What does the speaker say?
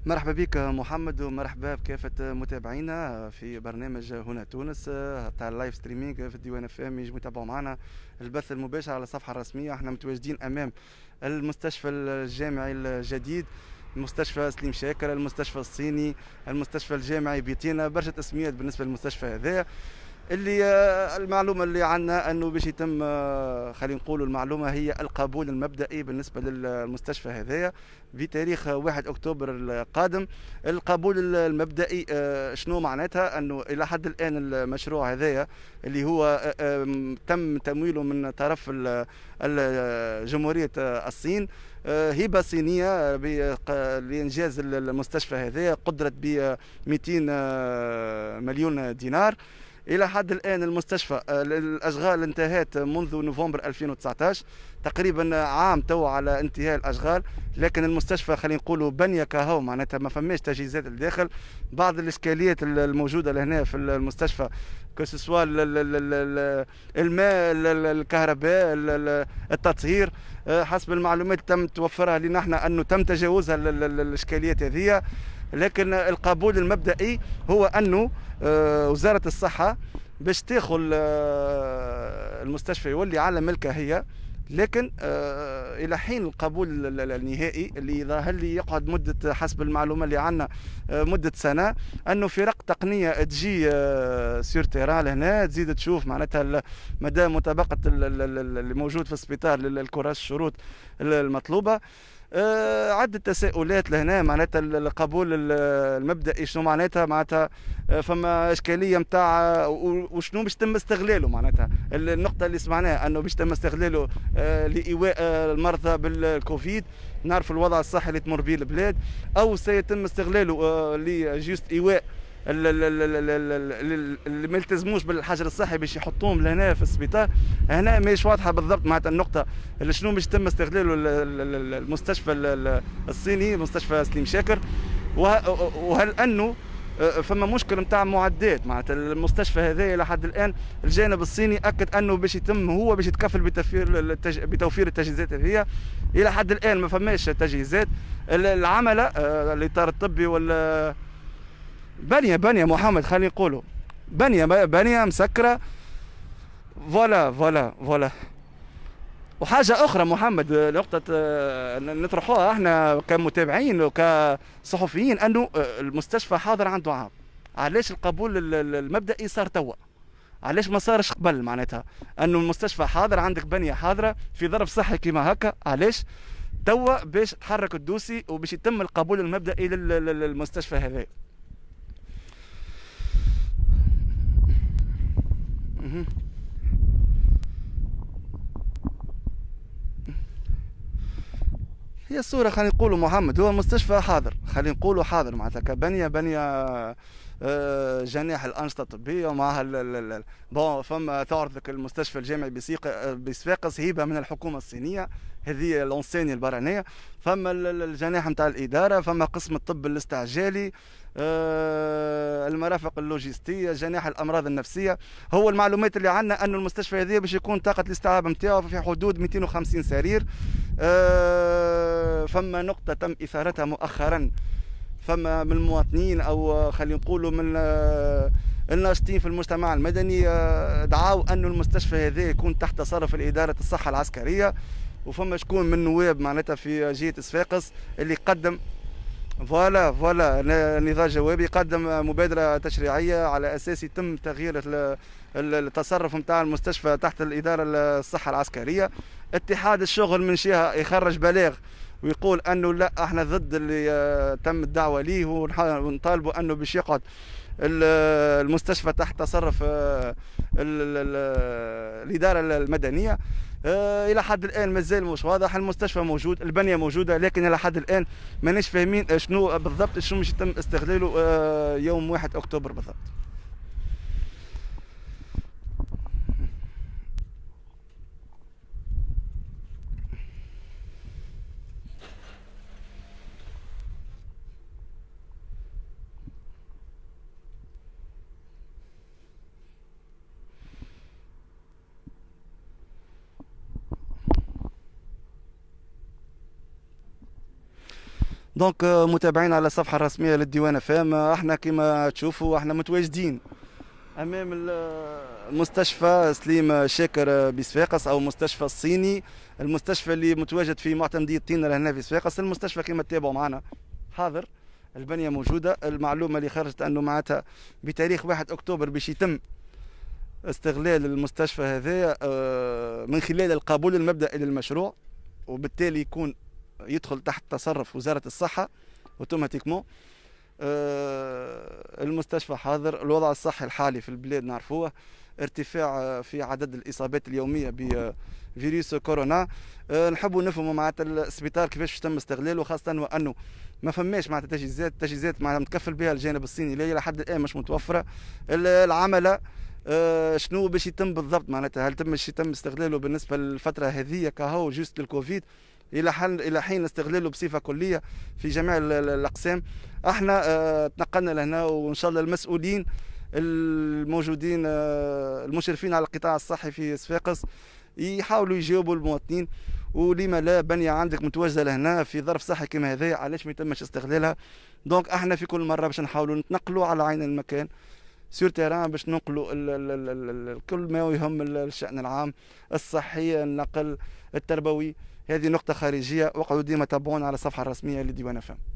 مرحبا بك محمد، ومرحبا بكافة متابعينا في برنامج هنا تونس تاع اللايف ستريمينغ في الديوان اف ام. يجوا يتابعوا معنا البث المباشر على الصفحة الرسمية. احنا متواجدين امام المستشفى الجامعي الجديد، مستشفى سليم شاكر، المستشفى الصيني، المستشفى الجامعي بيتينا، برشا تسميات بالنسبة للمستشفى هذا. اللي المعلومة اللي عندنا أنه باش يتم خلينا نقولوا المعلومة هي القبول المبدئي بالنسبة للمستشفى هذايا بتاريخ 1 أكتوبر القادم. القبول المبدئي شنو معناتها؟ أنه إلى حد الآن المشروع هذايا اللي هو تم تمويله من طرف جمهورية الصين، هبة صينية لإنجاز المستشفى هذايا، قدرت ب 200 مليون دينار. إلى حد الآن المستشفى الأشغال انتهت منذ نوفمبر 2019، تقريبا عام تو على انتهاء الأشغال. لكن المستشفى خلينا نقولوا بنية كهو، معناتها ما فماش تجهيزات الداخل. بعض الإشكاليات الموجودة لهنا في المستشفى كسوا الماء، الكهرباء، التطهير، حسب المعلومات تم توفرها لنا احنا أنه تم تجاوزها الإشكاليات هذه. لكن القبول المبدئي هو أنه وزارة الصحة باش تاخذ المستشفى يولي على ملكها هي. لكن الى حين القبول النهائي اللي ظاهر لي يقعد مده، حسب المعلومه اللي عندنا مده سنه، انه فرق تقنيه تجي سير تيران لهنا تزيد تشوف معناتها مدى مطابقه اللي موجود في السبيطار للكراس الشروط المطلوبه. عدة تساؤلات لهنا، معناتها القبول المبدئي شنو معناتها فما اشكاليه نتاع وشنو باش تم استغلاله. معناتها النقطه اللي سمعناها انه باش تم استغلاله لايواء المرضى بالكوفيد، نعرف الوضع الصحي اللي تمر به البلاد، او سيتم استغلاله لجيست ايواء اللي ما يلتزموش بالحجر الصحي باش يحطوهم لهنا في السبيطار. هنا ماهيش واضحه بالضبط معناتها النقطه اللي شنو باش يتم استغلاله المستشفى الصيني، مستشفى سليم شاكر. وهل انه فما مشكل نتاع معدات. معناتها المستشفى هذا الى حد الان الجانب الصيني اكد انه باش يتم هو باش يتكفل بتوفير التجهيزات هذه. الى حد الان ما فماش تجهيزات. العمله الاطار الطبي ولا بنيه محمد، خلينا نقولوا بنيه مسكره. فوالا. وحاجة أخرى محمد، نقطة نطرحوها احنا كمتابعين وكصحفيين، أنه المستشفى حاضر عنده عام. علاش القبول المبدئي صار توا؟ علاش ما صارش قبل؟ معناتها أنه المستشفى حاضر، عندك بنية حاضرة في ظرف صحي كيما هكا، علاش توا باش تحرك الدوسي وباش يتم القبول المبدئي للمستشفى هذا؟ هي الصورة خلينا نقولوا محمد، هو المستشفى حاضر، خلينا نقولوا حاضر معناتها كبنية جناح الأنشطة الطبية ومعها بون. فما تعرف لك المستشفى الجامعي بصفاقس هبة من الحكومة الصينية، هذه لونسيني البرانية. فما الجناح نتاع الإدارة، فما قسم الطب الاستعجالي، المرافق اللوجستية، جناح الأمراض النفسية. هو المعلومات اللي عندنا أنه المستشفى هذه باش يكون طاقة الاستيعاب نتاعو في حدود 250 سرير. فما نقطة تم إثارتها مؤخرا، فما من المواطنين أو خلينا نقولوا من الناشطين في المجتمع المدني دعاوا أن المستشفى هذا يكون تحت تصرف الإدارة الصحة العسكرية. وفما شكون من النواب معناتها في جهة صفاقس اللي قدم فوالا نضال جوابي، قدم مبادرة تشريعية على أساس يتم تغيير التصرف نتاع المستشفى تحت الإدارة الصحة العسكرية. اتحاد الشغل من جهة يخرج بلاغ ويقول انه لا، احنا ضد اللي تم الدعوه ليه، ونطالبوا انه باش يقعد المستشفى تحت تصرف الاداره المدنيه. الى حد الان مازال مش واضح. المستشفى موجود، البنيه موجوده، لكن الى حد الان ماناش فاهمين شنو بالضبط شنو باش يتم استغلاله يوم 1 اكتوبر بالضبط. دونك متابعين على الصفحه الرسميه للديوان فام، احنا كما تشوفوا احنا متواجدين امام المستشفى سليم شاكر بصفاقس او مستشفى الصيني، المستشفى اللي متواجد في معتمديه طينة لهنا في صفاقس. المستشفى كما تتابعوا معنا حاضر، البنيه موجوده. المعلومه اللي خرجت انه معناتها بتاريخ 1 اكتوبر باش يتم استغلال المستشفى هذا من خلال القبول المبدئي للمشروع، وبالتالي يكون يدخل تحت تصرف وزاره الصحه اوتوماتيكمون. المستشفى حاضر، الوضع الصحي الحالي في البلاد نعرفوه، ارتفاع في عدد الإصابات اليومية بفيروس كورونا. نحبوا نفهموا معناتها السبيطار كيفاش تم استغلاله، خاصة وأنه ما فماش معناتها تجهيزات معناتها متكفل بها الجانب الصيني اللي هي لحد الآن مش متوفرة. العملة شنو باش يتم بالضبط معناتها؟ هل يتم استغلاله بالنسبة للفترة هذه كهو جوست للكوفيد الى حين استغلاله بصفه كليه في جميع الاقسام؟ احنا تنقلنا لهنا، وان شاء الله المسؤولين الموجودين المشرفين على القطاع الصحي في صفاقس يحاولوا يجاوبوا المواطنين. ولما لا بنيه عندك متواجده لهنا في ظرف صحي كما هذا، علاش ما يتمش استغلالها؟ دونك احنا في كل مره باش نحاولوا نتنقلوا على عين المكان سور تيران باش ننقلوا كل ما يهم الشأن العام الصحي، النقل التربوي. هذه نقطة خارجية، وقعدوا ديما تابعونا على الصفحة الرسمية لديوان فم.